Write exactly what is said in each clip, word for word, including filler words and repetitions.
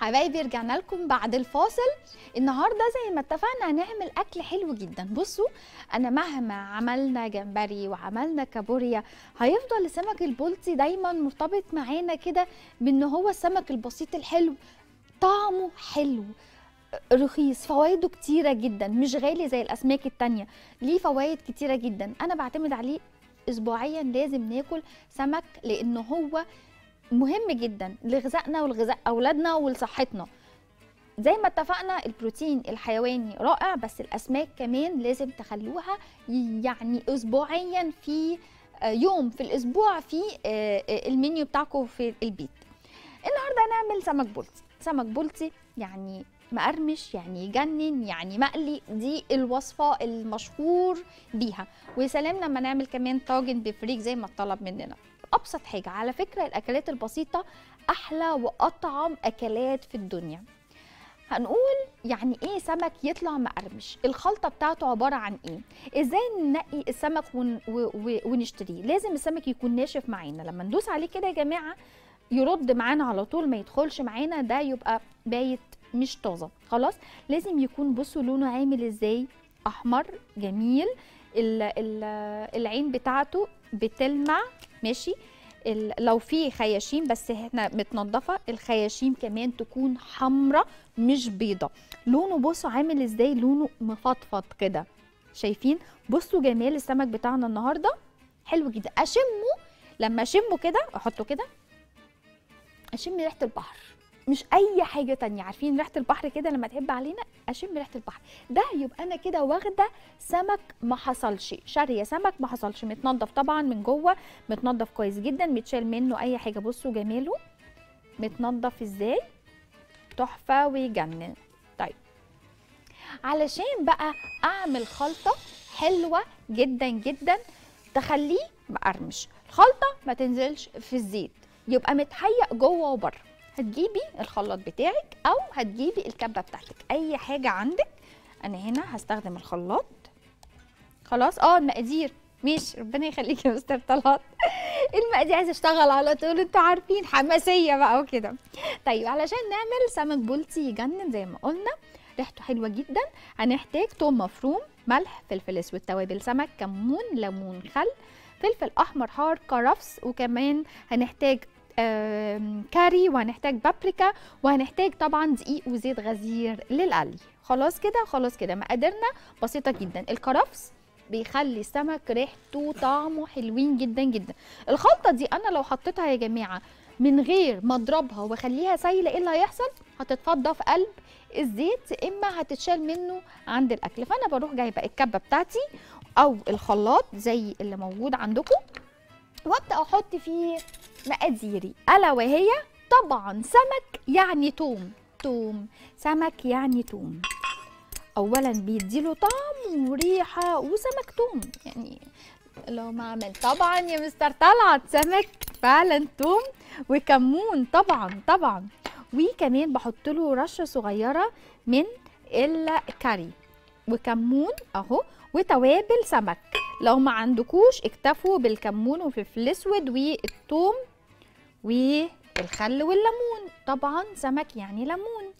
حبايبي رجعنا لكم بعد الفاصل. النهارده زي ما اتفقنا هنعمل اكل حلو جدا. بصوا انا مهما عملنا جمبري وعملنا كابوريا هيفضل السمك البلطي دايما مرتبط معانا كده بان هو السمك البسيط الحلو، طعمه حلو رخيص، فوائده كتيره جدا، مش غالي زي الاسماك التانية، ليه فوائد كتيره جدا. انا بعتمد عليه اسبوعيا، لازم ناكل سمك لانه هو مهم جدا لغذائنا ولغذاء اولادنا ولصحتنا. زي ما اتفقنا البروتين الحيواني رائع، بس الاسماك كمان لازم تخلوها يعني اسبوعيا، في يوم في الاسبوع في المنيو بتاعكم في البيت. النهارده هنعمل سمك بلطي. سمك بلطي يعني مقرمش، يعني يجنن، يعني مقلي، دي الوصفه المشهور بيها. ويا سلام لما نعمل كمان طاجن بفريك زي ما اتطلب مننا. ابسط حاجه على فكره، الاكلات البسيطه احلى واطعم اكلات في الدنيا. هنقول يعني ايه سمك يطلع مقرمش، الخلطه بتاعته عباره عن ايه، ازاي ننقي السمك ون ونشتريه. لازم السمك يكون ناشف معانا، لما ندوس عليه كده يا جماعه يرد معانا على طول، ما يدخلش معانا، ده يبقى بايت مش طازه خلاص. لازم يكون بصوا لونه عامل ازاي، احمر جميل، ال ال العين بتاعته بتلمع ماشي. لو في خياشيم بس احنا متنضفه، الخياشيم كمان تكون حمراء مش بيضه. لونه بصوا عامل ازاي، لونه مفضفض كده، شايفين؟ بصوا جمال السمك بتاعنا النهارده حلو جدا. اشمه، لما اشمه كده احطه كده اشم ريحه البحر، مش اي حاجه تانية. عارفين ريحه البحر كده لما تهب علينا، اشم ريحه البحر ده، يبقى انا كده واخده سمك ما حصلش، شاريه سمك ما حصلش، متنضف طبعا من جوه، متنضف كويس جدا، متشال منه اي حاجه. بصوا جماله متنضف ازاي، تحفه ويجنن. طيب علشان بقى اعمل خلطه حلوه جدا جدا تخليه مقرمش، الخلطه ما تنزلش في الزيت، يبقى متهيأ جوه وبره. هتجيبي الخلاط بتاعك او هتجيبي الكبه بتاعتك، اي حاجه عندك. انا هنا هستخدم الخلاط خلاص. اه المقادير ماشي، ربنا يخليكي يا مستر طلعت المقادير عايزه اشتغل على طول، انتوا عارفين حماسيه بقى وكده. طيب علشان نعمل سمك بلطي يجنن زي ما قلنا ريحته حلوه جدا، هنحتاج توم مفروم، ملح، فلفل اسود، توابل سمك، كمون، ليمون، خل، فلفل احمر حار، كرفس، وكمان هنحتاج كاري، وهنحتاج بابريكا، وهنحتاج طبعا دقيق وزيت غزير للقلي. خلاص كده خلاص كده مقاديرنا بسيطه جدا. الكرفس بيخلي السمك ريحته طعمه حلوين جدا جدا. الخلطه دي انا لو حطيتها يا جماعه من غير ما اضربها واخليها سايله، ايه اللي هيحصل؟ هتتفضى في قلب الزيت، اما هتتشال منه عند الاكل. فانا بروح جايبه الكبه بتاعتي او الخلاط زي اللي موجود عندكم، وابدا احط فيه مقاديري، الا وهي طبعا سمك يعني توم، توم سمك يعني توم. اولا بيديله طعم وريحه، وسمك توم يعني لو ما عمل طبعا يا مستر طلعت سمك فعلا توم، وكمون طبعا طبعا، وكمان بحط له رشه صغيره من الكاري وكمون اهو، وتوابل سمك. لو ما عندكوش اكتفوا بالكمون وفلفل اسود والثوم والخل والليمون، طبعا سمك يعني ليمون.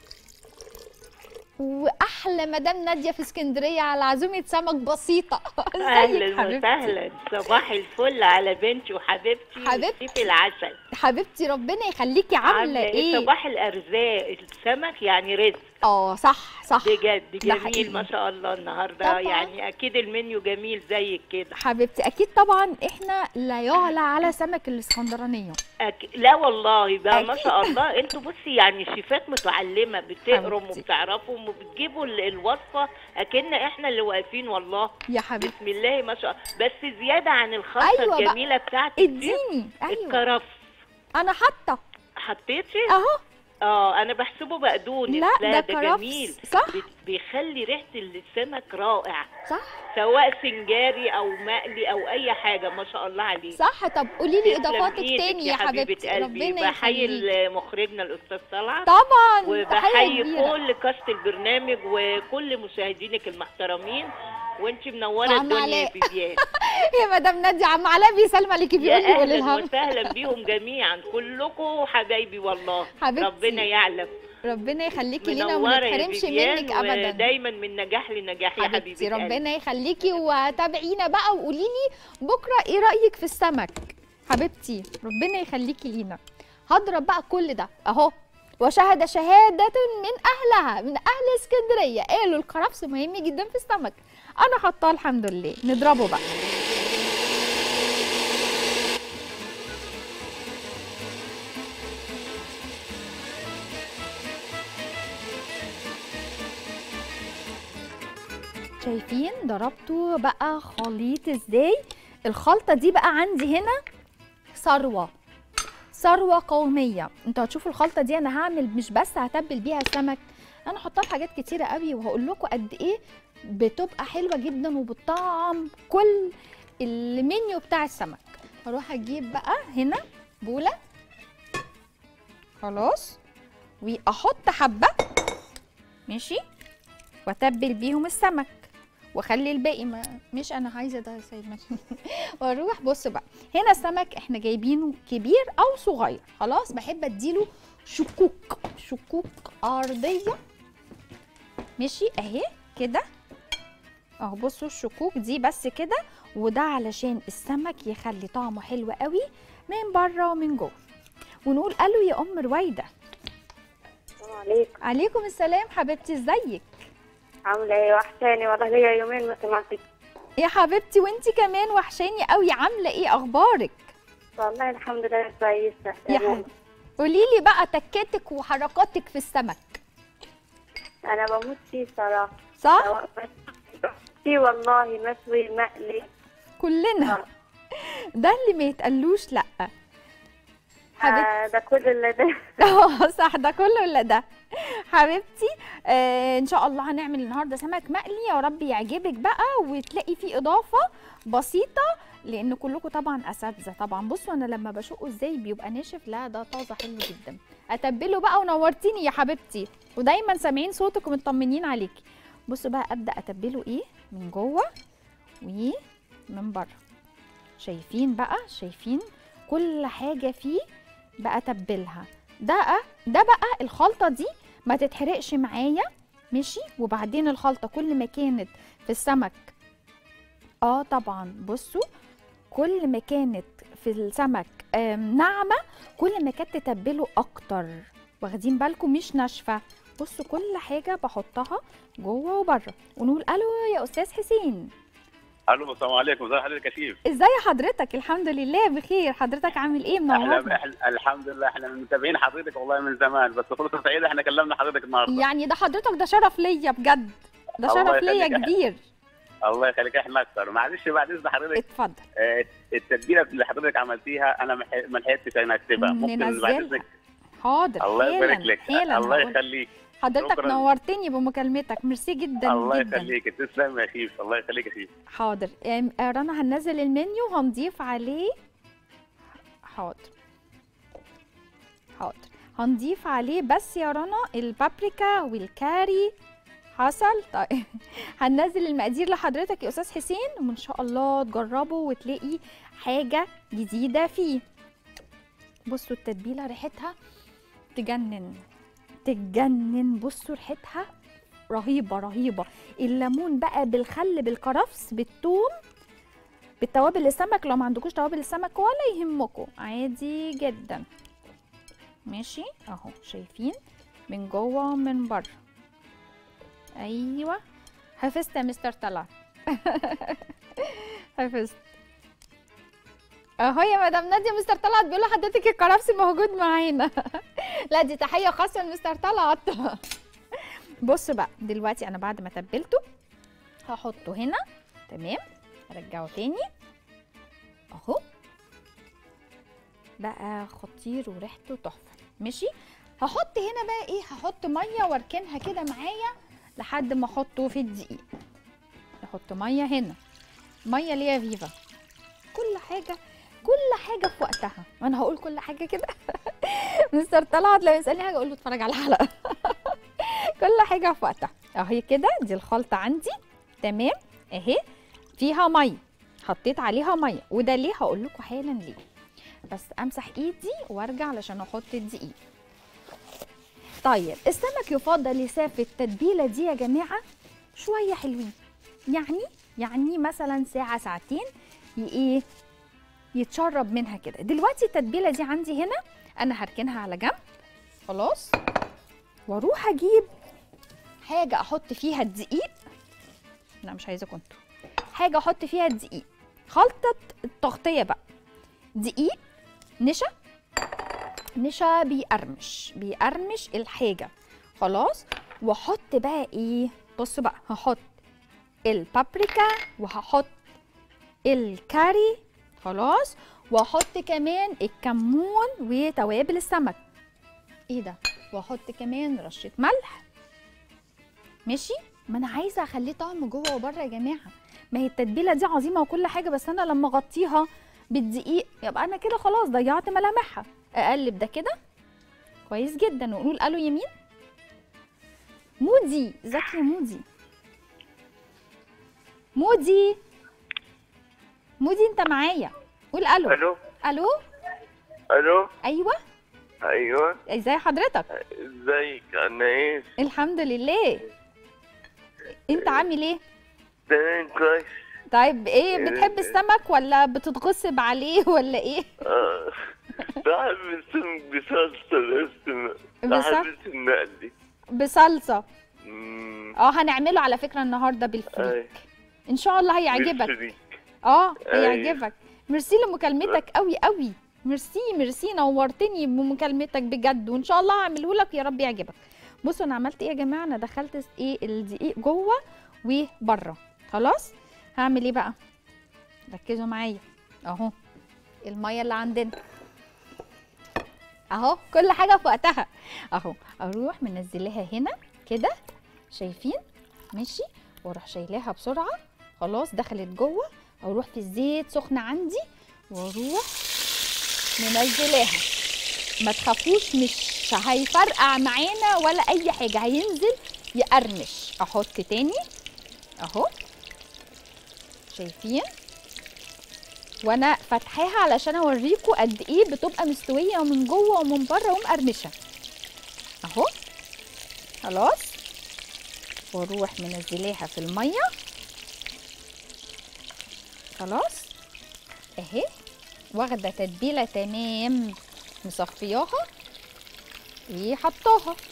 واحلى مدام ناديه في اسكندريه على عزومه سمك بسيطه. اهلا وسهلا، صباح الفل على بنتي وحبيبتي حبيبتي في العسل. حبيبتي ربنا يخليكي، عامله ايه؟ صباح الارزاق، السمك يعني رزق. اه صح صح بجد جميل ما شاء الله النهارده طبعًا. يعني اكيد المنيو جميل زيك كده حبيبتي. اكيد طبعا احنا لا يعلى على سمك الاسكندرانيه. أك... لا والله بقى ما شاء الله. انتوا بصي يعني شيفات متعلمه، بتقرم وبتعرفوا وبتجيبوا الوصفه اكن احنا اللي واقفين والله يا حبيبتي. بسم الله ما شاء الله. بس زياده عن الخلطه أيوة الجميله بتاعتك اديني. ايوه الكرفس انا حاطه، حطيتي اهو. اه انا بحسبه بقدونس. لا, لا ده, ده جميل صح، بيخلي ريحه السمك رائع صح، سواء سنجاري او مقلي او اي حاجه ما شاء الله عليه. صح. طب قولي لي اضافاتك تاني يا حبيبتي. ربنا بحيي مخرجنا الاستاذ طلعت طبعا، وبحيي كل كاست البرنامج وكل مشاهدينك المحترمين، وانت منوره وعم الدنيا يا علاء. فيفيان. يا مدام ناديه، عم علاء بيسلم عليكي يا بيقول لي قولي اهلا لها وسهلا بيهم جميعا، كلكم حبايبي والله. حبيبتي. ربنا يعلم. ربنا يخليكي لينا وما منوره يا نتحرمش فيفيان، منك ابدا. ودايما من نجاح لنجاح يا حبيبتي حبيبتي قلبي. ربنا يخليكي، وتابعينا بقى وقولي لي بكره ايه رايك في السمك. حبيبتي ربنا يخليكي لينا. هضرب بقى كل ده اهو، وشهد شهاده من اهلها من اهل اسكندريه قالوا الكرفس مهم جدا في السمك. انا حطاه الحمد لله. نضربه بقى. شايفين ضربته بقى خليط ازاي؟ الخلطه دي بقى عندي هنا ثروه ثروه قوميه. انتوا هتشوفوا الخلطه دي انا هعمل مش بس هتبل بيها السمك، انا هحطها في حاجات كتيره قوي، وهقول لكم قد ايه بتبقى حلوه جدا وبتطعم كل المنيو بتاع السمك. هروح اجيب بقى هنا بوله خلاص، واحط حبه ماشي، واتبل بيهم السمك، واخلي الباقي ما مش انا عايزه ده يا سيد ماشي. واروح بص بقى هنا السمك احنا جايبينه كبير او صغير، خلاص بحب اديله شكوك شكوك ارضيه ماشي اهي كده اهو. بصوا الشكوك دي بس كده، وده علشان السمك يخلي طعمه حلو قوي من بره ومن جوه. ونقول الو يا ام رويده. السلام عليكم. عليكم السلام حبيبتي، ازيك؟ عامله ايه؟ وحشاني والله، ليا يومين ما سمعتك. يا حبيبتي وانتي كمان وحشاني قوي. عامله ايه اخبارك؟ والله الحمد لله كويسه. يا حبيبتي قولي لي بقى تكاتك وحركاتك في السمك. انا بموت فيه صراحه. صح؟ فيه والله، مشوي مقلي كلنا. آه. ده اللي ما يتقالوش لا حبيبتي. آه ده كل اللي ده. اه صح، ده كله ولا ده حبيبتي. آه ان شاء الله هنعمل النهارده سمك مقلي، يا رب يعجبك بقى وتلاقي فيه اضافه بسيطه، لان كلكم طبعا اساتذه طبعا. بصوا انا لما بشقه ازاي بيبقى ناشف، لا ده طازه حلو جدا. اتبله بقى ونورتيني يا حبيبتي، ودايما سامعين صوتك ومطمنين عليكي. بصوا بقى ابدا اتبله ايه من جوه ومن بره. شايفين بقى؟ شايفين كل حاجه فيه بقى تبلها. ده ده بقى الخلطه دي ما تتحرقش معايا ماشي. وبعدين الخلطه كل ما كانت في السمك اه طبعا بصوا كل ما كانت في السمك ناعمه كل ما كانت تتبله اكتر. واخدين بالكم؟ مش ناشفه. بصوا كل حاجه بحطها جوه وبره. ونقول الو يا استاذ حسين. الو السلام عليكم، ازي حضرتك يا شيف؟ ازي حضرتك؟ الحمد لله بخير. حضرتك عامل ايه؟ منورنا. احنا الحمد لله احنا متابعين حضرتك والله من زمان، بس فرصه سعيده احنا كلمنا حضرتك النهارده. يعني ده حضرتك ده شرف ليا بجد، ده شرف ليا كبير. الله يخليك، احنا اكثر. معلش بعد اذن حضرتك اتفضل. اه التتبيله اللي حضرتك عملتيها انا ما لحقتش انا اكتبها، ممكن بعد اذنك؟ حاضر. الله يبارك لك. الله يخليك حضرتك شكرا. نورتني بمكالمتك، ميرسي جدا. الله جدا. يخليك، تسلم يا شيف. الله يخليك يا شيف. حاضر. رنا هننزل المنيو وهنضيف عليه. حاضر حاضر هنضيف عليه بس يا رنا البابريكا والكاري. حصل. طيب هننزل المقادير لحضرتك يا استاذ حسين، وان شاء الله تجربه وتلاقي حاجه جديده فيه. بصوا التتبيله ريحتها تجنن تجنن. بصوا ريحتها رهيبه رهيبه. الليمون بقى بالخل بالكرفس بالثوم بالتوابل السمك. لو ما عندكوش توابل السمك ولا يهمكم عادي جدا ماشي اهو. شايفين من جوه ومن بره. ايوه حفظت يا مستر طلعت. حفظت اهو يا مدام ناديه. مستر طلعت بيقول لحضرتك الكرفس موجود معانا. لا دي تحيه خاصه لمستر طلعت. بصوا بقى دلوقتي انا بعد ما تبلته هحطه هنا تمام. ارجعه تاني اهو بقى خطير وريحته تحفه ماشي. هحط هنا بقى ايه؟ هحط ميه واركنها كده معايا لحد ما احطه في الدقيق. احط ميه هنا، ميه ليا فيفا. كل حاجه كل حاجه في وقتها. وانا هقول كل حاجه كده. مستر طلعت لو يسالني حاجه اقول له اتفرج على الحلقه. كل حاجه في وقتها. اهي كده دي الخلطه عندي تمام. اهي فيها ميه، حطيت عليها ميه، وده ليه هقول لكم حالا ليه. بس امسح ايدي وارجع علشان احط الدقيق. طيب السمك يفضل يساب في التتبيله دي يا جماعه شويه حلوين، يعني يعني مثلا ساعه ساعتين ايه يتشرب منها كده. دلوقتي التتبيله دي عندي هنا انا هركنها على جنب خلاص، واروح اجيب حاجه احط فيها الدقيق. لا مش عايزه كنتوا حاجه احط فيها الدقيق، خلطه التغطيه بقى، دقيق، نشا، نشا بيقرمش بيقرمش الحاجه خلاص. واحط بقى ايه، بصوا بقى هحط البابريكا وهحط الكاري خلاص، واحط كمان الكمون وتوابل السمك. ايه ده، واحط كمان رشه ملح. ماشي، ما انا عايزه اخليه طعم جوه وبره يا جماعه. ما هي التتبيله دي عظيمه وكل حاجه، بس انا لما اغطيها بالدقيق يبقى انا كده خلاص ضيعت ملامحها. اقلب ده كده كويس جدا ونقول الو يمين. مودي، ازيك يا مودي؟ مودي مودي انت معايا، قول الو. الو الو الو ايوه ايوه، ازاي حضرتك؟ ازيك؟ انا ايه؟ الحمد لله، انت عامل ايه؟ تمام كويس. طيب ايه، بتحب السمك ولا بتتغصب عليه ولا ايه؟ اه بحب السمك بصلصه بس ما بصل- بحبش المقلي. بصلصه. مم، اه هنعمله على فكره النهارده بالفريك، أي. ان شاء الله هيعجبك. بالفريك. اه أي. هيعجبك. ميرسي لمكالمتك قوي قوي، ميرسي ميرسي، نورتني بمكالمتك بجد، وان شاء الله هعمله لك يا رب يعجبك. بصوا انا عملت ايه يا جماعه، انا دخلت ايه الدقيق جوه وبره خلاص. هعمل ايه بقى، ركزوا معايا اهو الميه اللي عندنا اهو، كل حاجه في وقتها اهو. اروح منزلاها هنا كده، شايفين؟ ماشي، واروح شايلاها بسرعه خلاص، دخلت جوه. اروح في الزيت سخن عندي واروح منزلاها. ما تخافوش مش هيفرقع معانا ولا اي حاجه، هينزل يقرمش. احط تاني اهو، شايفين؟ وانا فاتحاها علشان اوريكم قد ايه بتبقى مستويه ومن جوه ومن بره ومقرمشه اهو خلاص. واروح منزلاها في الميه خلاص اهي، واخده تتبيله تمام، مصفياها وحطاها.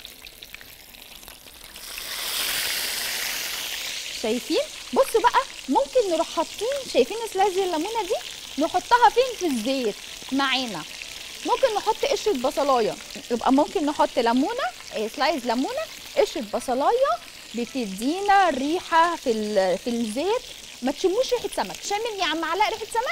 شايفين؟ بصوا بقى ممكن نروح حاطين، شايفين سلايز الليمونه دي نحطها فين؟ في الزيت معانا. ممكن نحط قشره بصلايه، يبقى ممكن نحط ليمونه، سلايز ليمونه، قشره بصلايه، بتدينا ريحه في في الزيت. ما تشموش ريحه سمك، شامم يا عم علاء ريحه سمك؟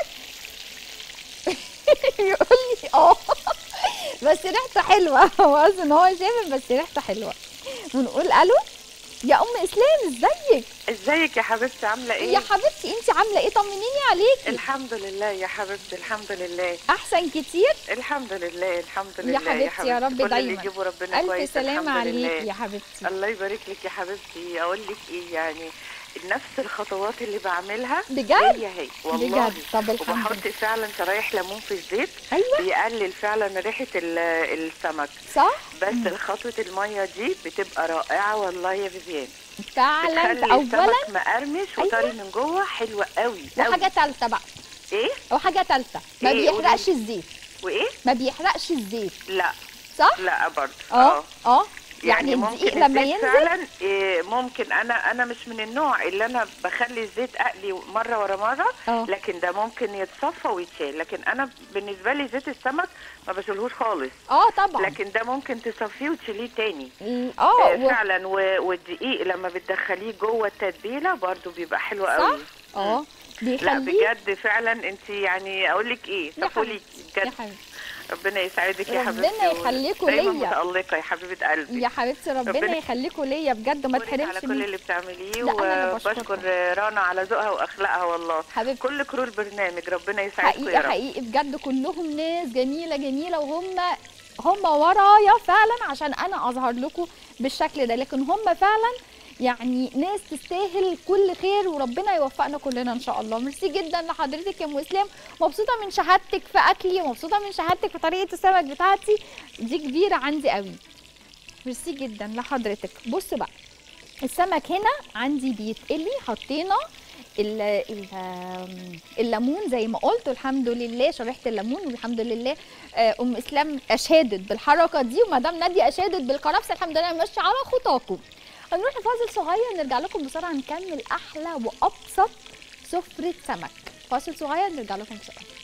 يقول لي اه بس ريحته حلوه، هو قصده ان هو شامم بس ريحته حلوه. ونقول الو يا ام اسلام، ازيك؟ ازيك يا حبيبتي، عامله ايه؟ يا حبيبتي انت عامله ايه؟ طمنيني عليكي. الحمد لله يا حبيبتي، الحمد لله. احسن كتير؟ الحمد لله الحمد لله يا حبيبتي، يا, حبيبتي يا رب كل دايما. اللي يجيبه ربنا الف كويس. سلامه عليكي لله. يا حبيبتي. الله يبارك لك يا حبيبتي. اقول لك ايه، يعني نفس الخطوات اللي بعملها بجد؟ هي هي والله. بجد؟ طب الحمد وبحط لله. فعلا شرايح ليمون في الزيت، ايوه بيقلل فعلا ريحه ال- السمك. صح؟ بس مم. خطوه الميه دي بتبقى رائعه والله يا فيفيان. فعلا. بتخلي اولا السمك مقرمش وطري أيوة. من جوه، حلوه قوي وحاجه قوي. ثالثه بقى، ايه وحاجه ثالثه ما إيه؟ بيحرقش الزيت، وايه؟ ما بيحرقش الزيت لا صح؟ لا برضه اه اه يعني, يعني ممكن الدقيق لما الزيت ينزل فعلا إيه، ممكن انا انا مش من النوع اللي انا بخلي الزيت اقلي مره ورا مره، اه لكن ده ممكن يتصفى ويتشال. لكن انا بالنسبه لي زيت السمك ما بشيلهوش خالص، اه طبعا. لكن ده ممكن تصفيه وتشيليه تاني. اه آه و- فعلا. و- والدقيق لما بتدخليه جوه التتبيله برضو بيبقى حلو صح؟ قوي. اه لا بيخليه. بجد فعلا انت يعني اقول لك ايه، يا صفولي حبيبتي يا بجد. حبيبتي ربنا يسعدك يا ربنا حبيبتي. يخليكوا دايما ليا. متألقة يا حبيبة قلبي. يا حبيبتي ربنا ربنا يخليكوا ليا بجد، وما بشكرك على تحرمش كل مني. اللي بتعمليه، لا، أنا اللي وبشكر بشكركم. رنا على ذوقها واخلاقها والله. حبيبتي كل كرو البرنامج ربنا يسعدكم يا حقيقي رب. حقيقي بجد كلهم ناس جميله جميله، وهم هم ورايا فعلا عشان انا اظهر لكم بالشكل ده، لكن هم فعلا يعني ناس تستاهل كل خير، وربنا يوفقنا كلنا ان شاء الله. ميرسي جدا لحضرتك يا ام اسلام، مبسوطه من شهادتك في اكلي ومبسوطه من شهادتك في طريقه السمك بتاعتي، دي كبيره عندي قوي. ميرسي جدا لحضرتك. بص بقى السمك هنا عندي بيتقلي، حطينا الليمون زي ما قلت، والحمد لله شريحه الليمون، والحمد لله ام اسلام اشادت بالحركه دي، ومدام ناديه اشادت بالكرفس، الحمد لله ماشيه على خطاكم. هنروح لفاصل صغير نرجع لكم بسرعه نكمل احلى وابسط سفره سمك. فاصل صغير نرجع لكم بسرعه.